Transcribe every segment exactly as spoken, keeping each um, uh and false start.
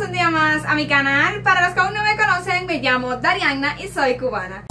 un día más a mi canal. Para los que aún no me conocen, me llamo Darianna y soy cubana.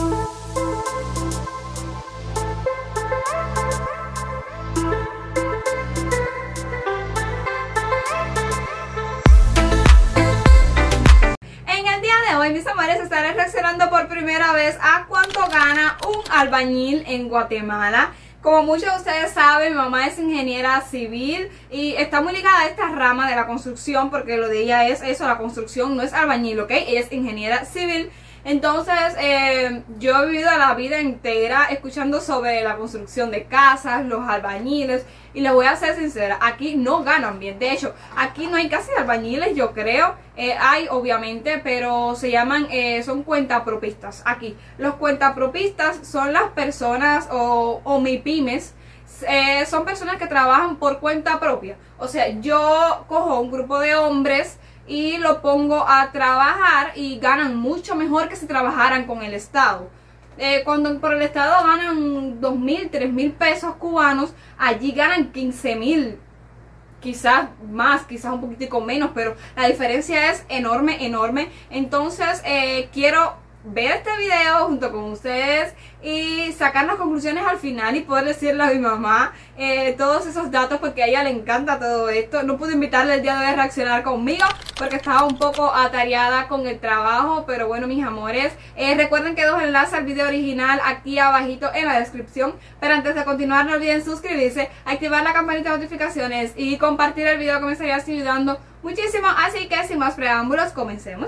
En el día de hoy, mis amores, estaré reaccionando por primera vez a cuánto gana un albañil en Guatemala. Como muchos de ustedes saben, mi mamá es ingeniera civil y está muy ligada a esta rama de la construcción, porque lo de ella es eso, la construcción, no es albañil, ¿ok? Ella es ingeniera civil. Entonces, eh, yo he vivido la vida entera escuchando sobre la construcción de casas, los albañiles, y les voy a ser sincera, aquí no ganan bien. De hecho, aquí no hay casi albañiles, yo creo. Eh, hay, obviamente, pero se llaman, eh, son cuentapropistas. Aquí, los cuentapropistas son las personas o, o mipymes, eh, son personas que trabajan por cuenta propia. O sea, yo cojo un grupo de hombres y lo pongo a trabajar y ganan mucho mejor que si trabajaran con el Estado. Eh, cuando por el Estado ganan dos mil, tres mil pesos cubanos, allí ganan quince mil, quizás más, quizás un poquitico menos, pero la diferencia es enorme, enorme. Entonces eh, quiero ver este video junto con ustedes y sacar las conclusiones al final y poder decirle a mi mamá eh, todos esos datos, porque a ella le encanta todo esto. No pude invitarle el día de hoy a reaccionar conmigo porque estaba un poco atareada con el trabajo, pero bueno, mis amores, eh, recuerden que dejo enlace al video original aquí abajito en la descripción. Pero antes de continuar, no olviden suscribirse, activar la campanita de notificaciones y compartir el video, que me estaría ayudando muchísimo. Así que sin más preámbulos, comencemos.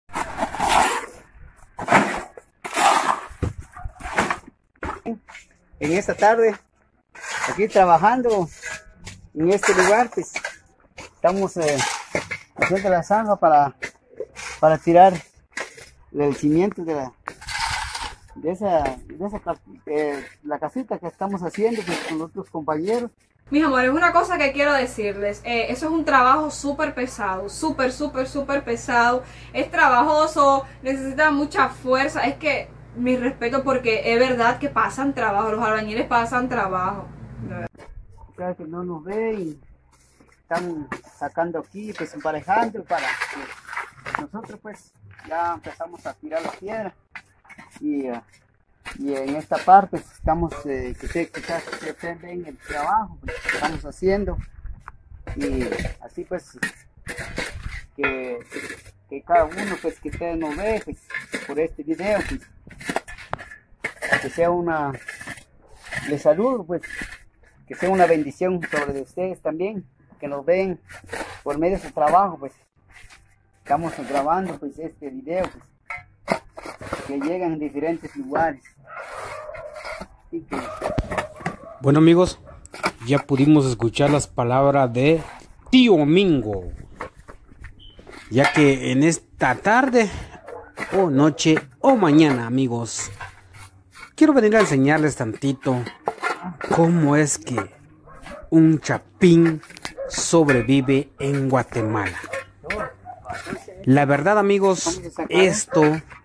En esta tarde, aquí trabajando en este lugar, pues estamos eh, haciendo la zanja para, para tirar el cimiento de la de esa, de esa eh, la casita que estamos haciendo, pues, con otros compañeros. Mis amores, una cosa que quiero decirles, eh, eso es un trabajo súper pesado, súper, súper, súper pesado, es trabajoso, necesita mucha fuerza. Es que mi respeto, porque es verdad que pasan trabajo, los albañiles pasan trabajo. Claro que no nos ve y están sacando aquí, pues emparejando para que nosotros pues ya empezamos a tirar la piedra y, uh, y en esta parte estamos, eh, que ustedes quizás ustedes ven el trabajo pues, que estamos haciendo, y así pues que, que cada uno pues que ustedes nos ve pues, por este video, pues, que sea una, les saludo pues, que sea una bendición sobre ustedes también, que nos ven por medio de su trabajo, pues estamos grabando pues este video, pues, que llegan en diferentes lugares. Así que... Bueno, amigos, ya pudimos escuchar las palabras de Tío Mingo, ya que en esta tarde o noche o mañana, amigos, quiero venir a enseñarles tantito cómo es que un chapín sobrevive en Guatemala. La verdad, amigos, esto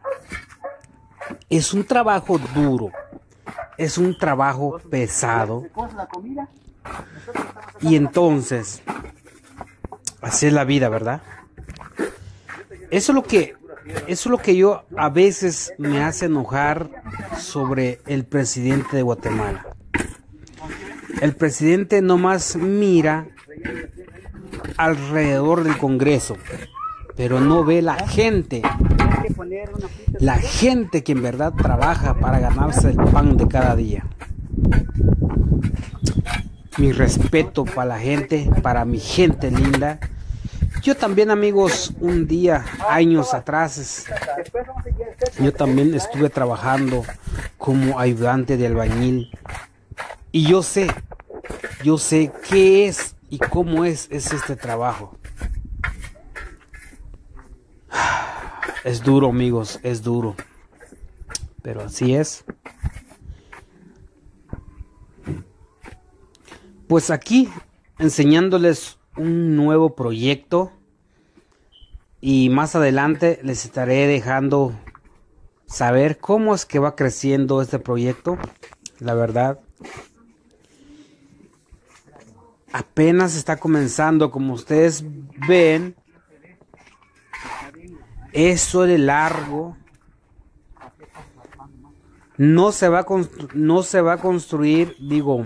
es un trabajo duro, es un trabajo pesado. Y entonces, así es la vida, ¿verdad? Eso es lo que, eso es lo que yo a veces me hace enojar sobre el presidente de Guatemala. El presidente nomás mira alrededor del Congreso, pero no ve la gente, la gente que en verdad trabaja para ganarse el pan de cada día. Mi respeto para la gente, para mi gente linda. Yo también, amigos, un día, años atrás, yo también estuve trabajando como ayudante de albañil. Y yo sé, yo sé qué es y cómo es, es este trabajo. Es duro, amigos, es duro. Pero así es. Pues aquí, enseñándoles un nuevo proyecto. Y más adelante les estaré dejando saber cómo es que va creciendo este proyecto. La verdad, apenas está comenzando, como ustedes ven. eso de largo no se va a no se va a construir, digo,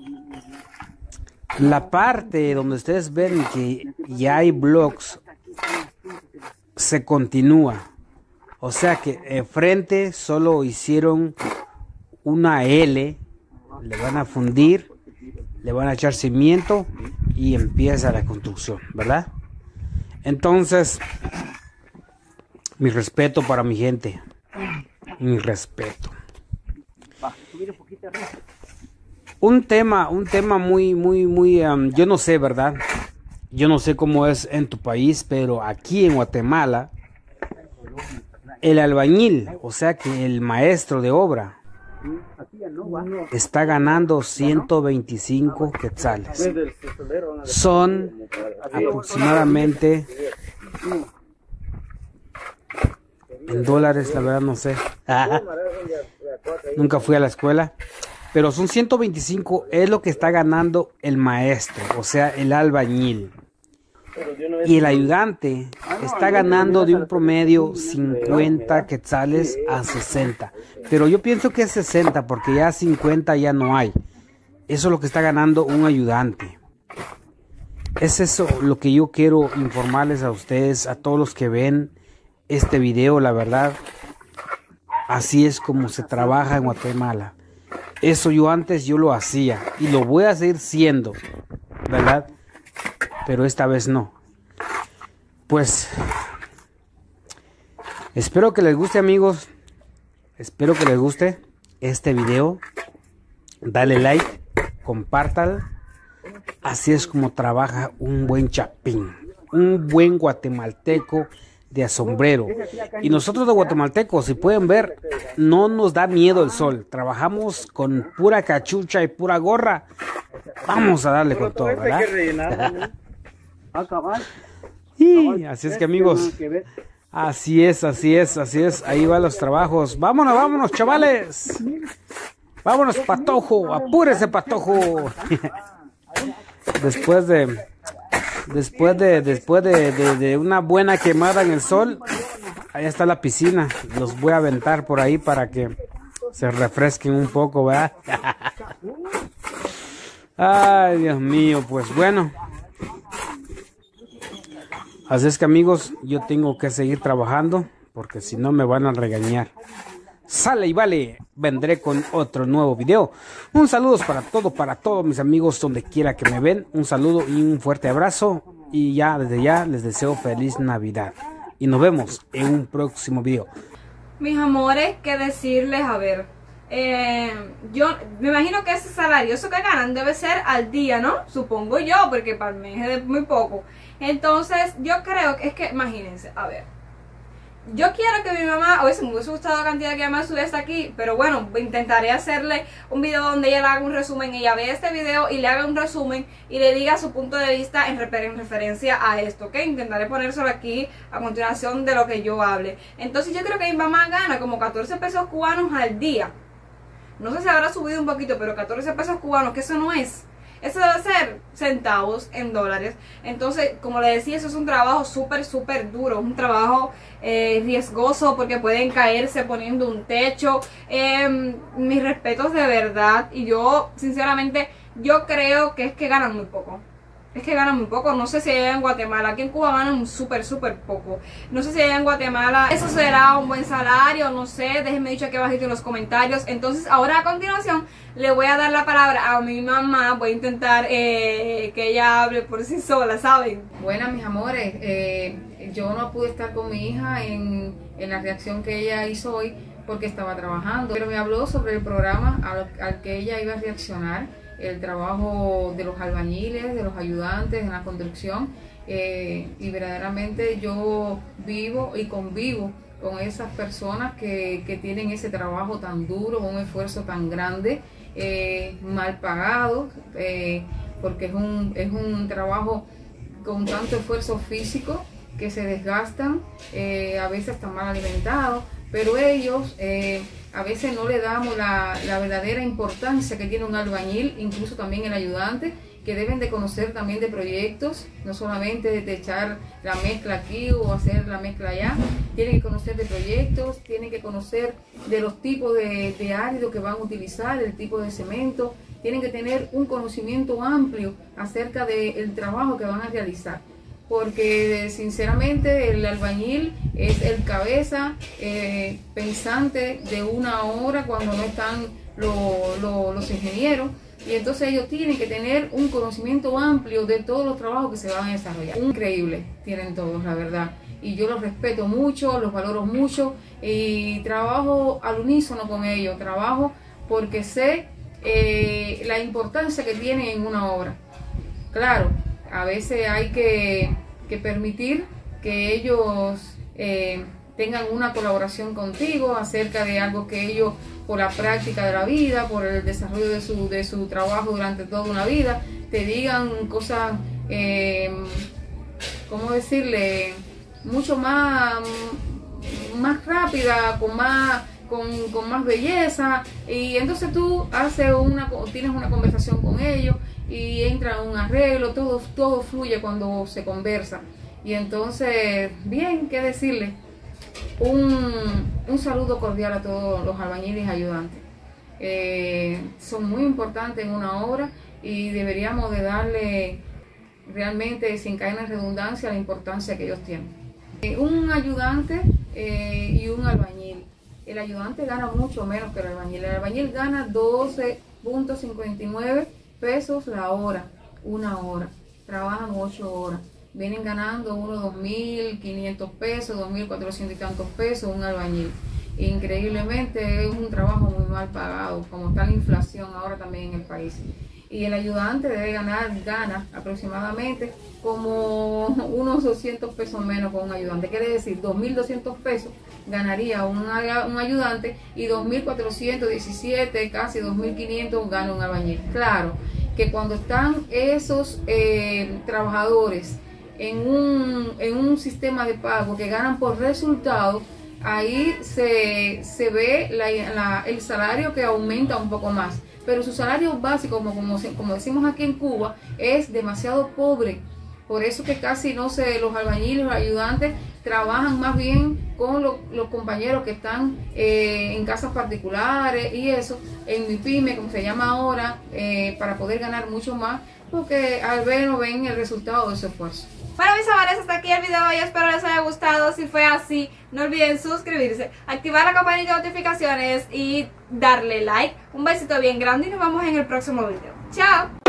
la parte donde ustedes ven que ya hay blocks se continúa, o sea que enfrente solo hicieron una L, le van a fundir, le van a echar cimiento y empieza la construcción, ¿verdad? Entonces, mi respeto para mi gente, mi respeto. Un tema, un tema muy, muy, muy, um, yo no sé, ¿verdad? Yo no sé cómo es en tu país, pero aquí en Guatemala, el albañil, o sea que el maestro de obra, está ganando ciento veinticinco quetzales. Son aproximadamente, en dólares, la verdad no sé. Nunca fui a la escuela. Pero son ciento veinticinco, es lo que está ganando el maestro, o sea, el albañil. Y el ayudante está ganando de un promedio cincuenta quetzales a sesenta. Pero yo pienso que es sesenta porque ya cincuenta ya no hay. Eso es lo que está ganando un ayudante. Es eso lo que yo quiero informarles a ustedes, a todos los que ven este video, la verdad. Así es como se trabaja en Guatemala. Eso yo antes yo lo hacía y lo voy a seguir siendo, ¿verdad? Pero esta vez no. Pues espero que les guste, amigos. Espero que les guste este video. Dale like, compártalo. Así es como trabaja un buen chapín, un buen guatemalteco de asombrero. Y nosotros de guatemaltecos, si pueden ver, no nos da miedo el sol. Trabajamos con pura cachucha y pura gorra. Vamos a darle con todo, ¿verdad? Y así es que, amigos, así es, así es, así es. Ahí van los trabajos. Vámonos, vámonos, chavales. Vámonos, Patojo. Apúrese, Patojo. Después de... Después de después de, de, de una buena quemada en el sol, ahí está la piscina. Los voy a aventar por ahí para que se refresquen un poco, ¿verdad? Ay, Dios mío, pues bueno. Así es que, amigos, yo tengo que seguir trabajando porque si no me van a regañar. Sale y vale, vendré con otro nuevo video. Un saludo para todo, para todos mis amigos donde quiera que me ven. Un saludo y un fuerte abrazo. Y ya, desde ya, les deseo feliz Navidad. Y nos vemos en un próximo video. Mis amores, ¿qué decirles? A ver, eh, yo me imagino que ese salario, eso que ganan, debe ser al día, ¿no? Supongo yo, porque para el mes es muy poco. Entonces, yo creo que es que, imagínense, a ver. Yo quiero que mi mamá, a veces me hubiese gustado la cantidad que mi mamá subiese hasta aquí, pero bueno, intentaré hacerle un video donde ella le haga un resumen, ella vea este video y le haga un resumen y le diga su punto de vista en, refer en referencia a esto, ¿ok? Intentaré ponérselo aquí a continuación de lo que yo hable. Entonces yo creo que mi mamá gana como catorce pesos cubanos al día. No sé si habrá subido un poquito, pero catorce pesos cubanos, que eso no es. Eso debe ser centavos en dólares. Entonces, como le decía, eso es un trabajo súper, súper duro. Un trabajo eh, riesgoso porque pueden caerse poniendo un techo. Eh, mis respetos de verdad. Y yo, sinceramente, yo creo que es que ganan muy poco. Es que ganan muy poco. No sé si allá en Guatemala. Aquí en Cuba ganan súper, súper poco. No sé si allá en Guatemala eso será un buen salario. No sé. Déjenme dicho aquí abajito en los comentarios. Entonces, ahora a continuación le voy a dar la palabra a mi mamá. Voy a intentar eh, que ella hable por sí sola, ¿saben? Buenas, mis amores. Eh, yo no pude estar con mi hija en, en la reacción que ella hizo hoy porque estaba trabajando. Pero me habló sobre el programa al, al que ella iba a reaccionar. El trabajo de los albañiles, de los ayudantes en la construcción, eh, y verdaderamente yo vivo y convivo con esas personas que, que tienen ese trabajo tan duro, un esfuerzo tan grande, eh, mal pagado, eh, porque es un, es un trabajo con tanto esfuerzo físico que se desgastan, eh, a veces están mal alimentados, pero ellos eh, a veces no le damos la, la verdadera importancia que tiene un albañil, incluso también el ayudante, que deben de conocer también de proyectos, no solamente de echar la mezcla aquí o hacer la mezcla allá, tienen que conocer de proyectos, tienen que conocer de los tipos de, de árido que van a utilizar, el tipo de cemento, tienen que tener un conocimiento amplio acerca del trabajo que van a realizar. Porque sinceramente el albañil es el cabeza eh, pensante de una obra cuando no están lo, lo, los ingenieros, y entonces ellos tienen que tener un conocimiento amplio de todos los trabajos que se van a desarrollar. Increíble tienen todos, la verdad, y yo los respeto mucho, los valoro mucho y trabajo al unísono con ellos, trabajo porque sé eh, la importancia que tienen en una obra. Claro, a veces hay que, que permitir que ellos eh, tengan una colaboración contigo acerca de algo que ellos, por la práctica de la vida, por el desarrollo de su, de su trabajo durante toda una vida, te digan cosas, eh, ¿cómo decirle?, mucho más, más rápida, con más... Con, con más belleza, y entonces tú haces una, tienes una conversación con ellos y entra un arreglo, todo, todo fluye cuando se conversa. Y entonces, bien, ¿qué decirle? Un, un saludo cordial a todos los albañiles y ayudantes. Eh, son muy importantes en una obra y deberíamos de darle realmente, sin caer en redundancia, la importancia que ellos tienen. Eh, un ayudante eh, y un albañil. El ayudante gana mucho menos que el albañil. El albañil gana doce punto cincuenta y nueve pesos la hora, una hora. Trabajan ocho horas. Vienen ganando unos dos mil quinientos pesos, dos mil cuatrocientos y tantos pesos un albañil. Increíblemente es un trabajo muy mal pagado, como está la inflación ahora también en el país. Y el ayudante debe ganar, gana aproximadamente como unos doscientos pesos menos con un ayudante. Quiere decir, dos mil doscientos pesos ganaría un, un ayudante y dos mil cuatrocientos diecisiete, casi dos mil quinientos gana un albañil. Claro que cuando están esos eh, trabajadores en un, en un sistema de pago que ganan por resultado, ahí se, se ve la, la, el salario que aumenta un poco más. Pero su salario básico, como, como, como decimos aquí en Cuba, es demasiado pobre. Por eso que casi no sé, los albañiles, los ayudantes trabajan más bien con lo, los compañeros que están eh, en casas particulares y eso, en mi pyme, como se llama ahora, eh, para poder ganar mucho más, porque al ver no ven el resultado de su esfuerzo. Bueno, mis amores, hasta aquí el video y espero les haya gustado. Si fue así, no olviden suscribirse, activar la campanita de notificaciones y darle like. Un besito bien grande y nos vemos en el próximo video. ¡Chao!